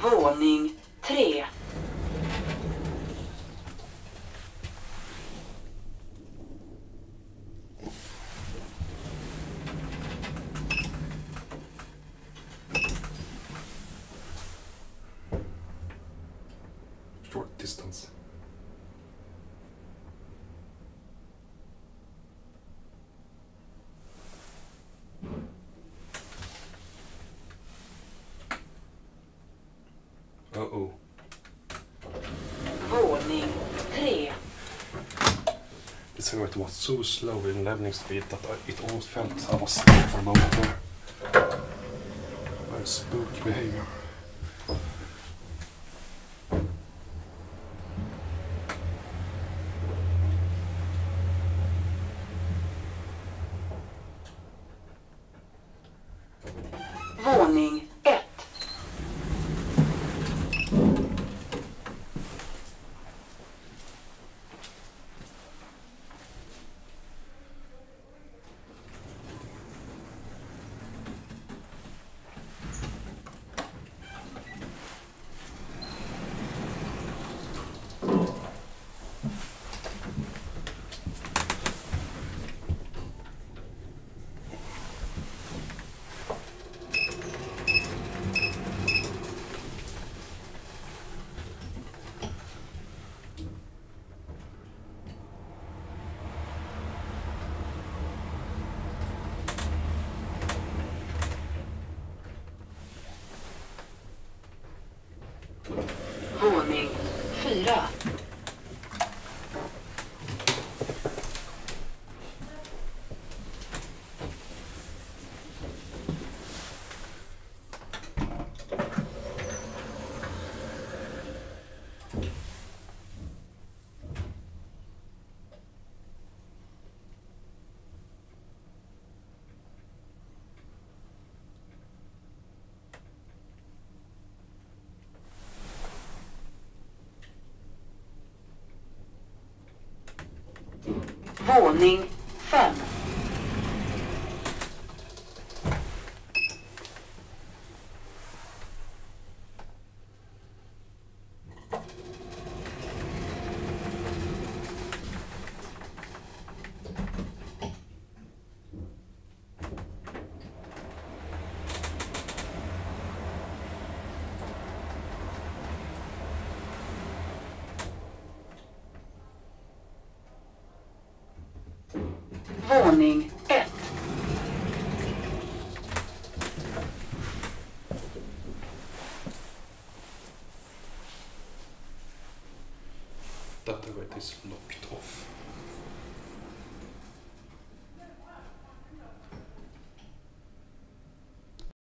Våning 3. Short distance. Uh-oh. Våning 3. This cigarette was so slow in leveling speed that it almost felt I was scared for a moment there. Very spooky behavior. Våning 1. Våning 4. Våning 5. Våning 1. That light is locked off.